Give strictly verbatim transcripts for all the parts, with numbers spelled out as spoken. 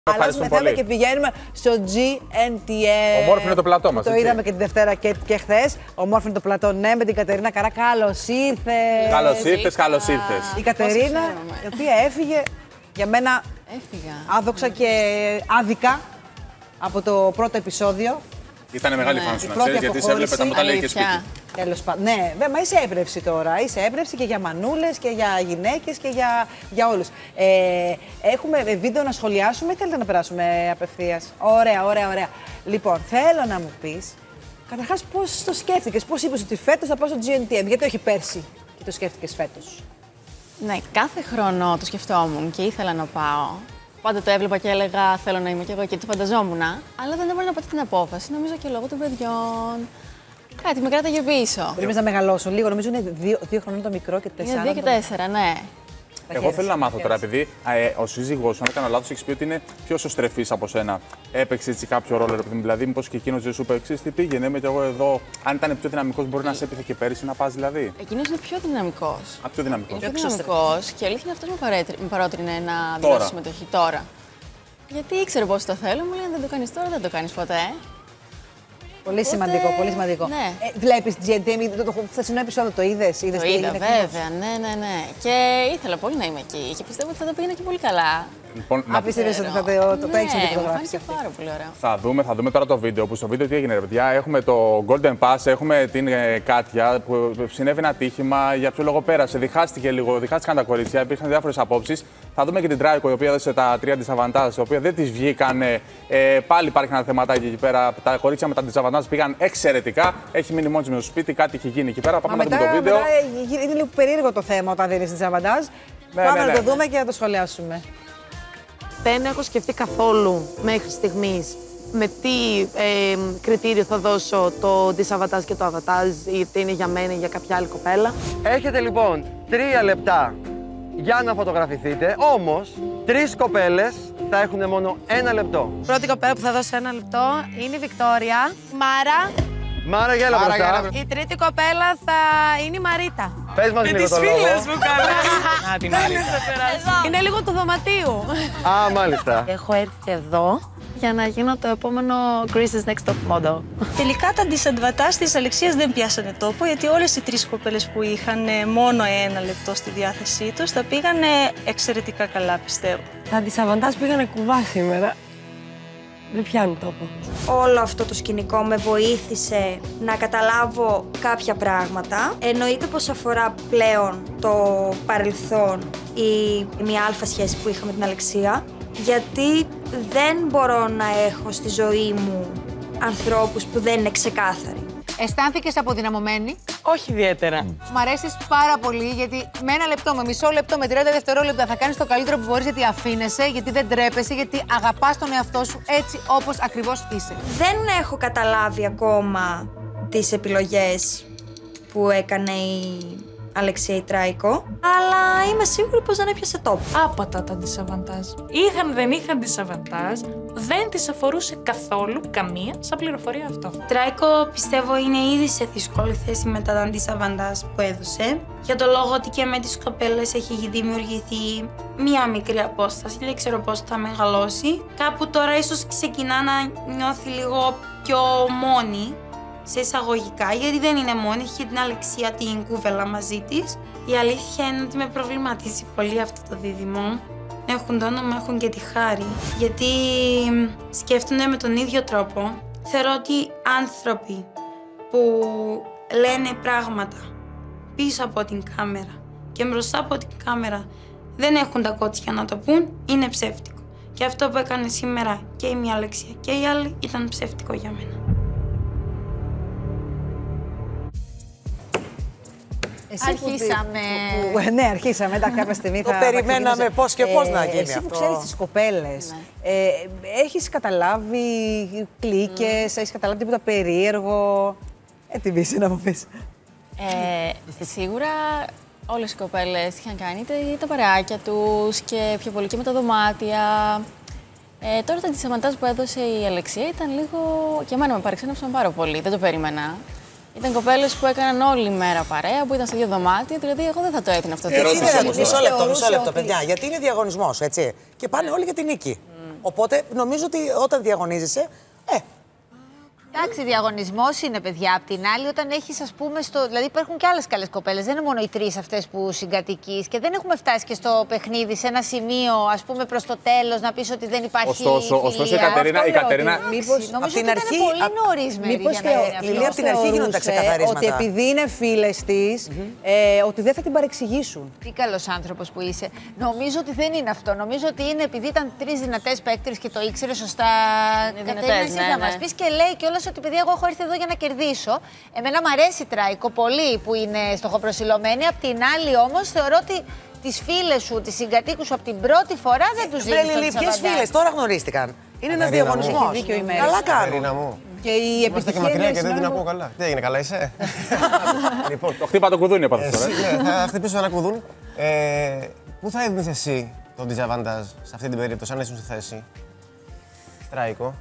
Αλλάζουμε θέμα και πηγαίνουμε στο τζι εν τι ε. Ομόρφη είναι το πλατό μας. Το έτσι. είδαμε και τη Δευτέρα και, και χθες. Ομόρφη είναι το πλατό, ναι, με την Κατερίνα Καρά. Καλώς ήρθες. Καλώς ήρθες, καλώς ήρθες. Η Κατερίνα, η οποία έφυγε για μένα Έφυγα. άδοξα και άδικα από το πρώτο επεισόδιο. Ήταν μεγάλη Ναι. φαν σου, Η να πρώτη ξέρεις, γιατί σε έβλεπε τα Αλήθεια. μοτάλια και σπίτι. Τέλος πάντων. Ναι, βέβαια, είσαι έμπνευση τώρα. Είσαι έμπνευση και για μανούλες και για γυναίκες και για, για όλους. Ε, έχουμε βίντεο να σχολιάσουμε ή θέλετε να περάσουμε απευθείας? Ωραία, ωραία, ωραία. Λοιπόν, θέλω να μου πεις, καταρχάς, πώς το σκέφτηκες, πώς είπες ότι φέτος θα πάω στο τζι εν τι εμ, γιατί όχι πέρσι και το σκέφτηκες φέτος? Ναι, κάθε χρόνο το σκεφτόμουν και ήθελα να πάω. Πάντα το έβλεπα και έλεγα θέλω να είμαι κι εγώ και το φανταζόμουν. Αλλά δεν έβαλα να πάρω την απόφαση, νομίζω και λόγω των παιδιών. Κάτι με κράταγε πίσω. Πρέπει να μεγαλώσουν λίγο, νομίζω είναι δύο, δύο χρονών το μικρό και τέσσερα. Είναι δύο και τέσσερα, ναι. Εγώ θέλω να μάθω τώρα, επειδή ε, ο σύζυγός σου, αν δεν κάνω λάθος, έχει πει ότι είναι πιο σωστρεφής από σένα. Έπαιξε έτσι κάποιο ρόλο, ρε παιδί μου, δηλαδή, μήπως και εκείνος δεν σου είπε εξής, τι πήγαινε, είμαι κι εγώ εδώ. Αν ήταν πιο δυναμικός, μπορεί να σε έπειθε και πέρυσι να πας δηλαδή. Εκείνος είναι πιο δυναμικός. Α, πιο δυναμικός. Είναι πιο δυναμικός και αλήθεια είναι αυτός με παρότρινε να Τώρα. δηλώσει συμμετοχή τώρα. Γιατί ήξερε πώς το θέλω, μου λέει δεν το κάνεις τώρα, δεν το κάνεις ποτέ. Πολύ Οπότε, σημαντικό, πολύ σημαντικό. ναι. Ε, βλέπεις τζι εν τι εμ, το, το χθεσινό επεισόδιο το είδες? είδες Το τι είδα, έγινε βέβαια, ναι, ναι, ναι. Και ήθελα πολύ να είμαι εκεί και πιστεύω ότι θα το πήγαινα και πολύ καλά. Λοιπόν, Α, πίστευες ότι θα το, το, το έχεις Ναι, με τη μου φωτογράφηση φάνηκε αυτή? πάρα πολύ ωραίο. Θα δούμε, θα δούμε τώρα το βίντεο που στο βίντεο τι έγινε, ρε παιδιά. Έχουμε το Golden Pass, έχουμε την ε, Κάτια που συνέβη ένα ατύχημα. Για ποιο λόγο πέρασε, διχάστηκε λίγο, διχάστηκαν τα κορίτσια, υπήρχαν διάφορες απόψεις. Θα δούμε και την Τράικο, η οποία έδωσε τα τρία ντισαβαντάζ, η οποία δεν τη βγήκαν. Ε, πάλι υπάρχει ένα θεματάκι εκεί πέρα. Τα κορίτσια με τα ντισαβαντάζ πήγαν εξαιρετικά. Έχει μείνει μόνη στο σπίτι, κάτι έχει γίνει εκεί πέρα. Πάμε Μα να μετά, δούμε το βίντεο. μετά είναι λίγο περίεργο το θέμα όταν δίνεις την τζαβαντάζ. Ναι, Πάμε ναι, να ναι. το δούμε και να το σχολιάσουμε. Δεν έχω σκεφτεί καθόλου μέχρι στιγμής με τι ε, κριτήριο θα δώσω το ντισαβαντάζ και το αβατάζ, είτε είναι για μένα ή για κάποια άλλη κοπέλα. Έχετε λοιπόν τρία λεπτά για να φωτογραφηθείτε, όμως τρεις κοπέλες θα έχουν μόνο ένα λεπτό. Πρώτη κοπέλα που θα δώσω ένα λεπτό είναι η Βικτόρια. Μάρα. Μάρα, γέλα μπροστά. Η τρίτη κοπέλα θα είναι η Μαρίτα. Πες μας λίγο το λόγο. μου καλά. την Είναι λίγο του δωματίου. Α, μάλιστα. Έχω έρθει εδώ για να γίνω το επόμενο Greece's Next Top Model. Τελικά τα ντισαντβατάζ της Αλεξίας δεν πιάσανε τόπο, γιατί όλες οι τρεις κοπέλες που είχαν μόνο ένα λεπτό στη διάθεσή τους τα πήγανε εξαιρετικά καλά, πιστεύω. Τα ντισαβαντάζ πήγανε κουβά σήμερα. Δεν πιάνουν τόπο. Όλο αυτό το σκηνικό με βοήθησε να καταλάβω κάποια πράγματα. Εννοείται πως αφορά πλέον το παρελθόν ή μια αλφα σχέση που είχα με την Αλεξία, γιατί δεν μπορώ να έχω στη ζωή μου ανθρώπους που δεν είναι ξεκάθαροι. Αισθάνθηκες αποδυναμωμένη? Όχι ιδιαίτερα. Μ' αρέσεις πάρα πολύ, γιατί με ένα λεπτό, με μισό λεπτό, με τριάντα δευτερόλεπτα θα κάνεις το καλύτερο που μπορείς, γιατί αφήνεσαι, γιατί δεν τρέπεσαι, γιατί αγαπάς τον εαυτό σου έτσι όπως ακριβώς είσαι. Δεν έχω καταλάβει ακόμα τις επιλογές που έκανε η Αλεξία η Τράικο, αλλά είμαι σίγουρη πως δεν έπιασε τόπο. Άπατα τα ντισαβαντάζ. Είχαν, δεν είχαν ντισαβαντάζ, δεν τις αφορούσε καθόλου καμία σαν πληροφορία αυτό. Τράικο πιστεύω είναι ήδη σε δύσκολη θέση μετά τα ντισαβαντάζ που έδωσε, για το λόγο ότι και με τις κοπέλες έχει δημιουργηθεί μία μικρή απόσταση, δεν ξέρω πώς θα μεγαλώσει. Κάπου τώρα ίσως ξεκινά να νιώθει λίγο πιο μόνη, σε εισαγωγικά, γιατί δεν είναι μόνη, έχει την Αλεξία την κούβελα μαζί της. Η αλήθεια είναι ότι με προβληματίζει πολύ αυτό το δίδυμο. Έχουν το όνομα, έχουν και τη χάρη, γιατί σκέφτονται με τον ίδιο τρόπο. Θεωρώ ότι άνθρωποι που λένε πράγματα πίσω από την κάμερα και μπροστά από την κάμερα δεν έχουν τα κότσια να το πούν, είναι ψεύτικο. Και αυτό που έκανε σήμερα και η μία Αλεξία και η άλλη ήταν ψεύτικο για μένα. Εσύ Αρχίσαμε. Που, που, που, ναι, αρχίσαμε. Τα κάποια στιγμή Το θα. περιμέναμε θα πώς και πώς να γίνει εσύ αυτό. που ξέρεις τις κοπέλες, Ναι. ε, έχεις καταλάβει κλίκες, mm. έχεις καταλάβει τίποτα περίεργο? Ε, τι πεις, να μου πεις. Ε, σίγουρα όλες οι κοπέλες είχαν κάνει είτε τα παρεάκια τους και πιο πολύ και με τα δωμάτια. Ε, τώρα τα ντισαβαντάζ που έδωσε η Αλεξία ήταν λίγο. Και εμένα με παρεξένεψαν πάρα πολύ, δεν το περίμενα. Ήταν κοπέλες που έκαναν όλη μέρα παρέα, που ήταν σε δύο δωμάτια, δηλαδή εγώ δεν θα το έδινα αυτό. Γιατί Ερώτηση είναι, όμως μισό τώρα. λεπτό, μισό λεπτό, ότι- παιδιά. Γιατί είναι διαγωνισμός, έτσι. Και πάνε όλοι για την νίκη. Οπότε νομίζω ότι όταν διαγωνίζεσαι. Ε, Εντάξει, διαγωνισμός είναι, παιδιά. Απ' την άλλη, όταν έχεις, ας πούμε, στο. Δηλαδή, υπάρχουν και άλλες καλές κοπέλες. Δεν είναι μόνο οι τρεις αυτές που συγκατοικείς και δεν έχουμε φτάσει και στο παιχνίδι σε ένα σημείο, ας πούμε, προς το τέλος να πεις ότι δεν υπάρχει. Ωστόσο, ωστόσο η Κατερίνα. Η Κατερίνα... Μήπως, νομίζω ότι αρχή, ήταν πολύ νωρίς μέρη για να γίνει αυτό. Λιλία, από την αρχή γίνονται τα ξεκαθαρίσματα. Ότι επειδή είναι φίλες της, mm-hmm. ε, ότι δεν θα την παρεξηγήσουν. Τι καλός άνθρωπος που είσαι. Νομίζω ότι δεν είναι αυτό. Νομίζω ότι είναι επειδή ήταν τρεις δυνατές παίκτρες και το ήξερε σωστά. Κατερίνα, εσείς να μας πεις και λέει κιόλας ότι επειδή εγώ έχω έρθει εδώ για να κερδίσω. Εμένα μου αρέσει Τράικο πολύ που είναι στοχοπροσιλωμένη. Απ' την άλλη όμως θεωρώ ότι τις φίλες σου, τις συγκατοίκους σου από την πρώτη φορά δεν τους δίνεις τον Σαββαντά. Ποιες φίλες τώρα γνωρίστηκαν. Είναι ένας διαγωνισμός. Καλά κάνω. Και η Είμαστε και μακριά και δεν την ακούω καλά. Τι έγινε, καλά είσαι? Λοιπόν, το χτύπα το κουδούνι από αυτό. Θα χτυπήσω ένα κουδούνι. Πού θα έδινες εσύ τον διζαβαντάζ σε αυτή την περίπτωση, αν ήσουν στη θέση? Τράικο.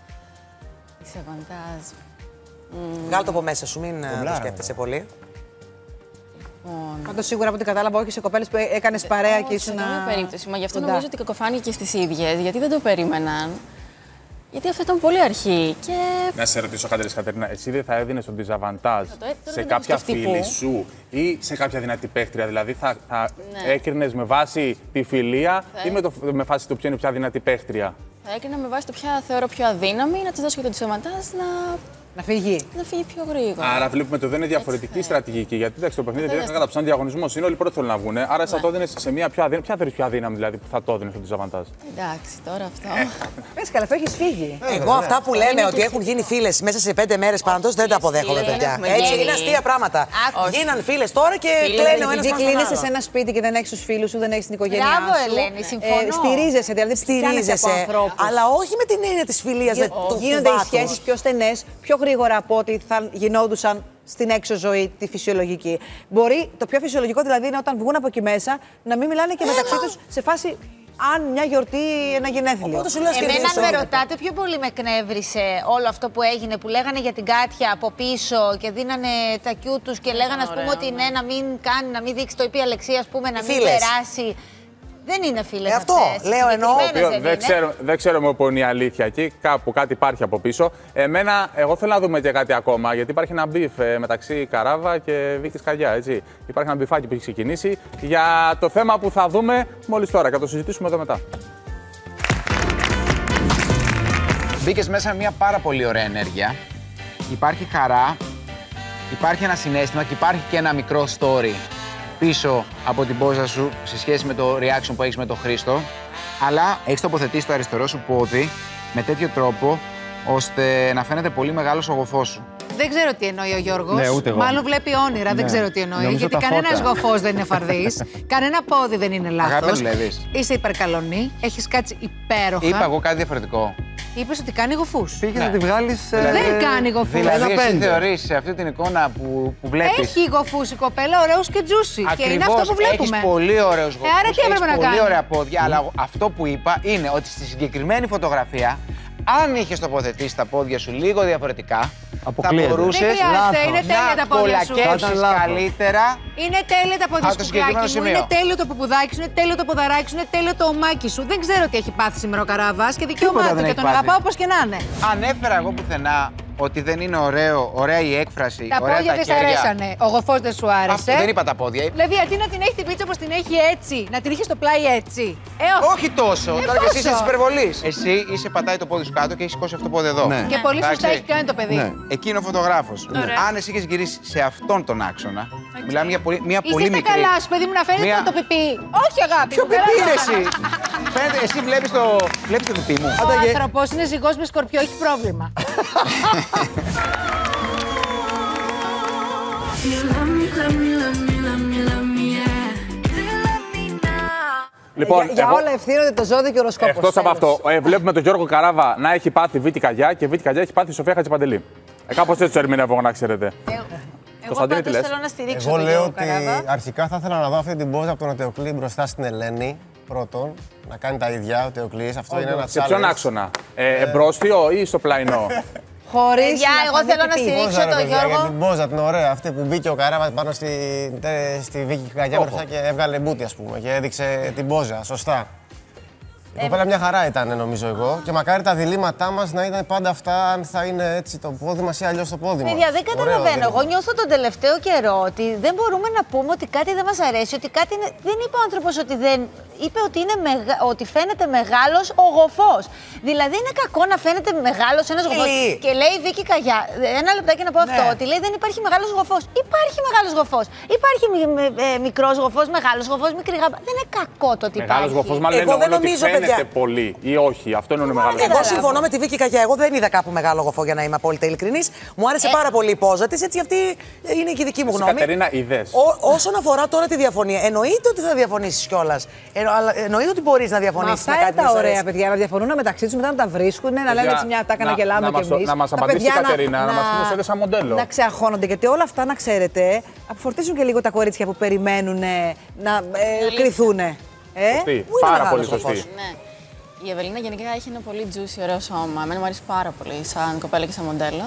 Διζαβαντάζ. Βγάλ' το από μέσα σου, μην το σκέφτεσαι πολύ. Πάντως σίγουρα από ό,τι κατάλαβα, όχι σε κοπέλες που έκανες παρέα και ήσουν. Σε καμία περίπτωση. Μα γι' αυτό νομίζω ότι κακοφάνηκε και στις ίδιες, γιατί δεν το περίμεναν. Γιατί αυτό ήταν πολύ αρχή. Και... Να σε ρωτήσω κάτι, Κατερίνα, εσύ δεν θα έδινες τον διζαβαντάζ σε κάποια φίλη σου ή σε κάποια δυνατή παίχτρια? Δηλαδή θα, θα ναι. έκρινες με βάση τη φιλία θα... ή με, το, με βάση το ποιο είναι πια δυνατή παίχτρια? Θα έκρινα με βάση το ποια θεωρώ πιο αδύναμη, να της δώσω και τον διζαβαντάζ να. Να φύγει. Να φύγει πιο γρήγορα. Άρα βλέπουμε ότι δεν είναι διαφορετική έτσι, στρατηγική. Γιατί εντάξει, το παιχνίδι δεν θα καταψάνει διαγωνισμό. Είναι όλοι πρώτοι θέλουν να βγουν. Άρα ναι. θα το έδινε σε μια πιο αδύναμη. Ποια θεωρεί πιο αδύναμη δηλαδή που θα το έδινε στο διζαβαντάζ? Εντάξει, τώρα αυτό. Πες καλά, αυτό έχει φύγει. Εγώ αυτά που λέμε ότι έχουν γίνει φίλες μέσα σε πέντε μέρες πάντως δεν τα αποδέχομαι, παιδιά. Έτσι είναι αστεία πράγματα. Γίναν φίλες τώρα και κλαίνε ο ένας τον άλλον. Κλείνεσαι σε ένα σπίτι και δεν έχεις τους φίλους σου, δεν έχεις την οικογένειά σου. Μπράβο, Ελένη, συμφωνώ. Στηρίζεσαι, δηλαδή στηρίζεσαι. Αλλά όχι με την έννοια της φιλίας. Γίνονται οι σχέσεις πιο στενές, πιο γρήγορα από ότι θα γινόντουσαν στην έξω ζωή, τη φυσιολογική. Μπορεί το πιο φυσιολογικό δηλαδή είναι όταν βγουν από εκεί μέσα να μην μιλάνε και μεταξύ τους σε φάση αν μια γιορτή, ένα γενέθλιο. Εμένα, αν με ρωτάτε, πιο πολύ με εκνεύρισε όλο αυτό που έγινε, που λέγανε για την Κάτια από πίσω και δίνανε τα κιού τους και λέγανε, ας πούμε, ότι ναι, να μην κάνει, να μην δείξει. Το είπε η Αλεξία, ας πούμε, να μην περάσει. Δεν είναι φίλες ε, αυτό, αυτές. Λέω εννοώ. Δεν, δεν, ξέρω, δεν ξέρουμε πού είναι η αλήθεια εκεί. Κάπου κάτι υπάρχει από πίσω. Εμένα, εγώ θέλω να δούμε και κάτι ακόμα. Γιατί υπάρχει ένα μπιφ ε, μεταξύ Καράβα και Βίκης Καγιά. Έτσι. Υπάρχει ένα μπιφάκι που έχει ξεκινήσει για το θέμα που θα δούμε μόλις τώρα και θα το συζητήσουμε εδώ μετά. Μπήκες μέσα με μια πάρα πολύ ωραία ενέργεια. Υπάρχει χαρά, υπάρχει ένα συναίσθημα και υπάρχει και ένα μικρό story πίσω από την πόζα σου σε σχέση με το reaction που έχεις με τον Χρήστο, αλλά έχεις τοποθετήσει το αριστερό σου πόδι με τέτοιο τρόπο ώστε να φαίνεται πολύ μεγάλος ο γοφός σου. Δεν ξέρω τι εννοεί ο Γιώργος. Ναι, ούτε εγώ. Μάλλον βλέπει όνειρα, ναι. Δεν ξέρω τι εννοεί. Νομίζω γιατί κανένας γοφός δεν είναι φαρδής, κανένα πόδι δεν είναι λάθος. Είσαι υπερκαλονή, έχεις κάτσει υπέροχα. Είπα εγώ κάτι διαφορετικό. Είπες ότι κάνει γοφούς. Πήγες ναι. να τη βγάλεις. Δηλαδή, δεν κάνει γοφούς. Δηλαδή, εσύ θεωρείς σε αυτή την εικόνα που, που βλέπεις. Έχει γοφούς η κοπέλα, ωραίους και τζούσι. Και είναι αυτό που βλέπουμε. Έχεις πολύ ωραίους γοφούς. Ε, άρα τι έπρεπε να πολύ κάνει. ωραία πόδια, mm. αλλά αυτό που είπα είναι ότι στη συγκεκριμένη φωτογραφία, αν είχες τοποθετήσει τα πόδια σου λίγο διαφορετικά, αποκλείεται. Θα μπορούσες να πολλακεύσεις καλύτερα. Είναι τέλεια τα πόδια σου, πουλάκι μου. Είναι τέλειο το ποπουδάκι σου, είναι τέλειο το ποδαράκι σου, είναι τέλειο το ομάκι σου. Δεν ξέρω τι έχει πάθει σήμερα ο Καράβας και δικαίωμά του και τον αγαπάω όπως και να είναι. Ανέφερα εγώ πουθενά ότι δεν είναι ωραίο, ωραία η έκφραση. Τα ωραία πόδια τα δεν σου αρέσανε. Ο γοφός δεν σου άρεσε. Αυτό δεν είπα τα πόδια. Δηλαδή, αντί να την έχει την πίτσα όπως την έχει έτσι, να την είχε στο πλάι έτσι. Ε, όχι. όχι τόσο. Ε, Τώρα και εσύ είσαι τη υπερβολή. Εσύ είσαι πατάει το πόδι σου κάτω και έχει σηκώσει αυτό το πόδι εδώ. Ναι. Και πολύ σωστά έχει κάνει το παιδί. Ναι. Εκεί είναι ο φωτογράφος. Ναι. Αν εσύ έχει γυρίσει σε αυτόν τον άξονα, okay. μιλάμε για πολύ, μια Είσαι πολύ μικρή. Είσαι καλά σου, παιδί μου, να φαίνεται μια... το πιπί. Όχι, αγάπη. Ποιο πιπί είναι εσύ. Φαίνεται, εσύ βλέπεις το, βλέπεις το πιπί μου. Ο άνθρωπος είναι ζυγός με σκορπιό, έχει πρόβλημα. Λοιπόν, για για εγώ... όλα ευθύνονται το ζώδιο και ο οροσκόπος. Εκτός από αυτό, ε, βλέπουμε τον Γιώργο Καράβα να έχει πάθει Βίτη Καγιά και Βίτη Καγιά έχει πάθει Σοφία Χατζηπαντελή. Ε, κάπως έτσι το ερμηνεύω, να ξέρετε. Εγώ πάντως θέλω να στηρίξω εγώ τον λέω Γιώργο ότι Καράβα. αρχικά θα ήθελα να δω αυτή την πόζα από τον Ετεοκλή μπροστά στην Ελένη. Πρώτον, να κάνει τα ίδια ο Ετεοκλής. Αυτό είναι ένα challenge. Σε ποιον άξονα, ε, εμπρόστιο ή στο πλαϊνό? Χωρίς. Παιδιά, εγώ θέλω να στηρίξω τον Γιώργο. Για την πόζα την ωραία αυτή που μπήκε ο Καράβας πάνω στη, στη Βίκη Καγιά μπροστά και έβγαλε μπούτι, ας πούμε, και έδειξε την πόζα. Σωστά. Η κοπέλα μια χαρά ήταν, νομίζω εγώ. Και μακάρι τα διλήμματά μας να ήταν πάντα αυτά, αν θα είναι έτσι το πόδι μας ή αλλιώς το πόδι μας. Παιδιά, δεν καταλαβαίνω. Εγώ νιώθω τον τελευταίο καιρό ότι δεν μπορούμε να πούμε ότι κάτι δεν μας αρέσει, ότι κάτι είναι... Δεν είπε ο άνθρωπος ότι δεν... Είπε ότι, είναι μεγα... ότι φαίνεται μεγάλος ο γοφός. Δηλαδή είναι κακό να φαίνεται μεγάλος ένας γοφός. Και λέει η Βίκη Καγιά, ένα λεπτάκι να πω ναι. αυτό, ότι λέει δεν υπάρχει μεγάλος γοφός. Υπάρχει μεγάλος γοφός. Υπάρχει ε, μικρός γοφός, μεγάλος γοφός, μικρή γάμπα. Δεν είναι κακό το ότι μεγάλος υπάρχει. γοφός, μάλλον εγώ δεν νομίζω, ότι φαίνεται παιδιά. πολύ ή όχι. Αυτό είναι ο μεγάλος Εγώ συμφωνώ με τη Βίκη Καγιά. Εγώ δεν είδα κάπου μεγάλο γοφό για να είμαι απόλυτα ειλικρινής. Μου άρεσε ε... πάρα πολύ η πόζα της, έτσι αυτή είναι και η δική μου γνώμη. Κατερίνα, είδες. Όσον αφορά τώρα τη διαφωνία, εννοείται ότι θα διαφωνήσεις κιόλας. Εννοείται ότι μπορείς να διαφωνήσεις. Αυτά είναι τα ωραία παιδιά, να διαφωνούν μεταξύ τους, μετά να τα βρίσκουν, να λένε έτσι μια τάκα να γελάμε κι εμείς. Να μας απαντήσει η Κατερίνα, να μας πει σαν μοντέλο. Να ξεαγχώνονται, γιατί όλα αυτά να ξέρετε, αποφορτίζουν και λίγο τα κορίτσια που περιμένουν να κρυθούν. Σωστή, πάρα πολύ σωστή. Η Ευελίνα γενικά έχει ένα πολύ juicy, ωραίο σώμα. Εμένα μου αρέσει πάρα πολύ σαν κοπέλα και σαν μοντέλο.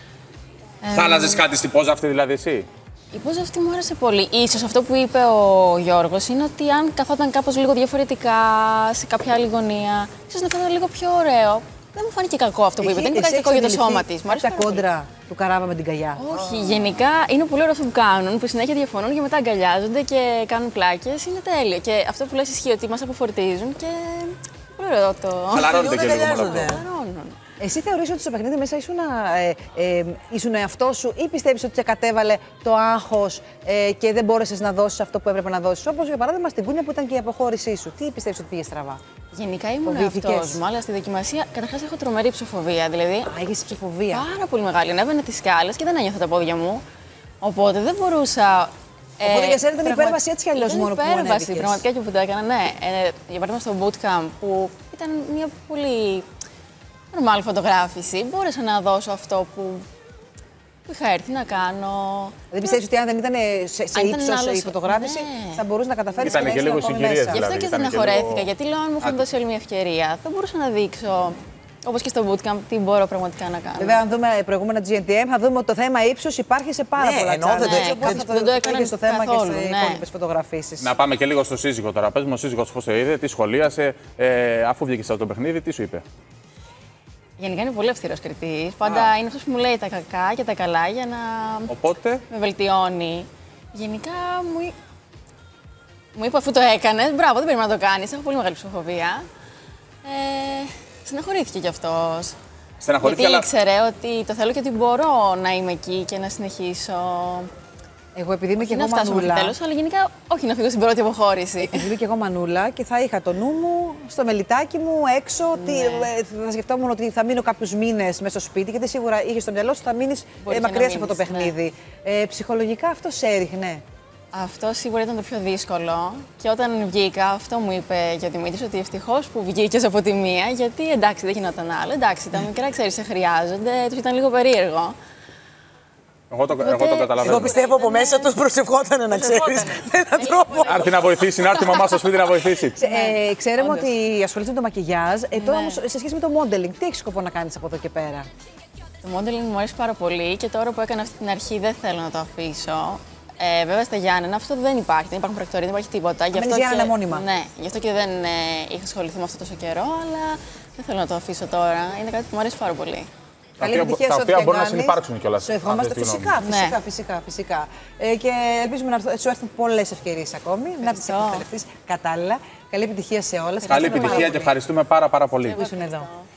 Θα άλλαζες κάτι στην πόζα αυτή δηλαδή εσύ? Η πόζα αυτή μου άρεσε πολύ. Ίσως αυτό που είπε ο Γιώργος είναι ότι αν καθόταν κάπως λίγο διαφορετικά σε κάποια άλλη γωνία, ίσως να φαίνεται λίγο πιο ωραίο. Δεν μου φάνηκε κακό αυτό που είπε. Δεν είναι κάτι κακό για το σώμα της. Μου άρεσε τα κόντρα του Καράβα με την Καγιά. Όχι, γενικά είναι πολύ ωραίο αυτό που κάνουν, που συνέχεια διαφωνούν και μετά αγκαλιάζονται και κάνουν πλάκες. Είναι τέλειο. Και αυτό που λες ισχύει, ότι μας αποφορτίζουν και. Πολύ ωραίο το. Χαλαρώνονται και λίγο μόνο. Εσύ θεωρείς ότι στο παιχνίδι μέσα ήσουν, ε, ε, ήσουν εαυτό σου ή πιστεύεις ότι σε κατέβαλε το άγχος ε, και δεν μπόρεσες να δώσεις αυτό που έπρεπε να δώσεις? Όπως για παράδειγμα στην Κούνια που ήταν και η αποχώρησή σου. Τι πιστεύεις ότι πήγε στραβά? Γενικά ήμουν εαυτός μου, αλλά στη δοκιμασία καταρχάς έχω τρομερή ψοφοβία. Δηλαδή, Α, έχεις ψοφοβία. Πάρα πολύ μεγάλη. Ανέβαινα τις σκάλες και δεν ένιωθα τα πόδια μου. Οπότε δεν μπορούσα. Οπότε ε, για σένα ήταν η υπέρβαση έτσι κι αλλιώς μόνο που ανέβηκες. Υπέρβαση, πραγματικά και που το έκανα, ναι. Ε, για παράδειγμα στο bootcamp που ήταν μια πολύ νορμάλ φωτογράφηση, μπόρεσα να δώσω αυτό που είχα έρθει να κάνω. Δεν πιστεύεις ότι αν δεν ήταν σε, σε ύψος η φωτογράφηση, ναι, θα μπορούσε να καταφέρει να κάνει και λίγο συγκυρίες. Γι' αυτό και στεναχωρέθηκα, γιατί λέω αν μου είχαν δώσει άλλη μια ευκαιρία, θα μπορούσα να δείξω, όπως και στο bootcamp, τι μπορώ πραγματικά να κάνω. Βέβαια, αν δούμε προηγούμενα τζι εν τι εμ, θα δούμε ότι το θέμα ύψος υπάρχει σε πάρα ναι, πολλά channel. Ναι, δεν το έκανα στο θέμα καθόλου, και στις υπόλοιπες φωτογραφίσεις. Να πάμε και λίγο στο σύζυγο τώρα. Πες μου, ο σύζυγος πώς το είδε, τι σχολίασε, ε, αφού βγήκε από το παιχνίδι, τι σου είπε? Γενικά είναι πολύ αυστηρός κριτής. Πάντα Α. είναι αυτός που μου λέει τα κακά και τα καλά για να Οπότε... με βελτιώνει. Γενικά μου, μου είπε αφού το έκανες, μπράβο, δεν πρέπει να το κάνεις. Έχω πολύ μεγάλη ψυχοφοβία. Ε, στεναχωρήθηκε κι αυτός. Στεναχωρήθηκε, γιατί αλλά... ήξερε ότι το θέλω και ότι μπορώ να είμαι εκεί και να συνεχίσω. Εγώ επειδή είμαι όχι και εγώ μανούλα. Τέλος, αλλά γενικά όχι να φύγω στην πρώτη αποχώρηση. Επειδή είμαι και εγώ μανούλα και θα είχα το νου μου στο μελιτάκι μου έξω. Ναι. Τι, θα σκεφτόμουν ότι θα μείνω κάποιους μήνες μέσα στο σπίτι, γιατί σίγουρα είχε στο μυαλό σου θα μείνεις ε, μακριά σε αυτό το παιχνίδι. Ναι. Ε, ψυχολογικά αυτό σε έριχνε? Αυτό σίγουρα ήταν το πιο δύσκολο. Και όταν βγήκα, αυτό μου είπε και ο Δημήτρης, ότι ευτυχώς που βγήκες από τη μία, γιατί εντάξει δεν γινόταν άλλο. Εντάξει, τα μικρά ξέρεις, σε χρειάζονται, τους ήταν λίγο περίεργο. Εγώ το, εγώ το καταλαβαίνω. Εγώ πιστεύω από μέσα του προσευχόταν να ξέρεις. Με έναν τρόπο. Να έρθει να βοηθήσει, να έρθει η μαμά στο σπίτι να βοηθήσει. Ε, ξέρουμε ότι ασχολείσαι με το μακιγιάζ. Ε, τώρα όμως σε σχέση με το modeling, τι έχεις σκοπό να κάνεις από εδώ και πέρα? Το modeling μου αρέσει πάρα πολύ και τώρα που έκανα αυτή την αρχή δεν θέλω να το αφήσω. Ε, βέβαια στα Γιάννενα αυτό δεν υπάρχει, δεν υπάρχουν πρακτορία, δεν υπάρχει τίποτα. Γι' αυτό και... μόνιμα. Ναι, γι' αυτό και δεν ε, είχα ασχοληθεί με αυτό τόσο καιρό, αλλά δεν θέλω να το αφήσω τώρα. Είναι κάτι που μου αρέσει πάρα πολύ. Καλή επιτυχία σε ό,τι τα οποία μπορούν να συνυπάρξουν κιόλας. Σου ευχόμαστε φυσικά, φυσικά, ναι. φυσικά, φυσικά. Ε, και ελπίζουμε να σου έρθουν πολλές ευκαιρίες ακόμη, ευχαριστώ. Να τις εκμεταλλευτείς κατάλληλα. Καλή επιτυχία σε όλες. Καλή επιτυχία και ευχαριστούμε πάρα πάρα πολύ. Που ήσουν εδώ.